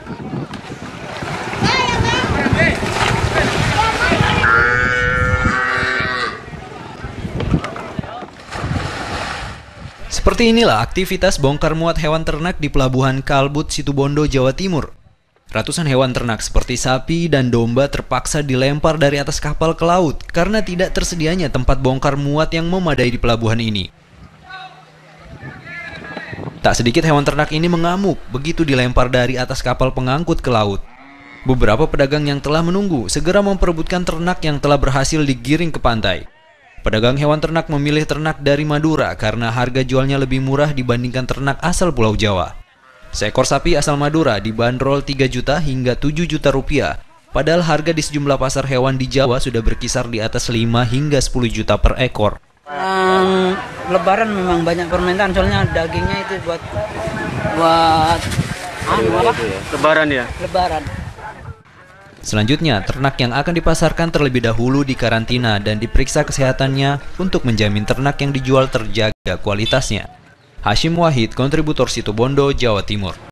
Seperti inilah aktivitas bongkar muat hewan ternak di Pelabuhan Kalbut, Situbondo, Jawa Timur. Ratusan hewan ternak seperti sapi dan domba terpaksa dilempar dari atas kapal ke laut karena tidak tersedianya tempat bongkar muat yang memadai di pelabuhan ini. Tak sedikit hewan ternak ini mengamuk begitu dilempar dari atas kapal pengangkut ke laut. Beberapa pedagang yang telah menunggu segera memperebutkan ternak yang telah berhasil digiring ke pantai. Pedagang hewan ternak memilih ternak dari Madura karena harga jualnya lebih murah dibandingkan ternak asal Pulau Jawa. Seekor sapi asal Madura dibanderol 3 juta hingga 7 juta rupiah, padahal harga di sejumlah pasar hewan di Jawa sudah berkisar di atas 5 hingga 10 juta per ekor. Lebaran memang banyak permintaan, soalnya dagingnya itu buat Lebaran ya? Lebaran. Selanjutnya, ternak yang akan dipasarkan terlebih dahulu dikarantina dan diperiksa kesehatannya untuk menjamin ternak yang dijual terjaga kualitasnya. Hashim Wahid, kontributor Situbondo, Jawa Timur.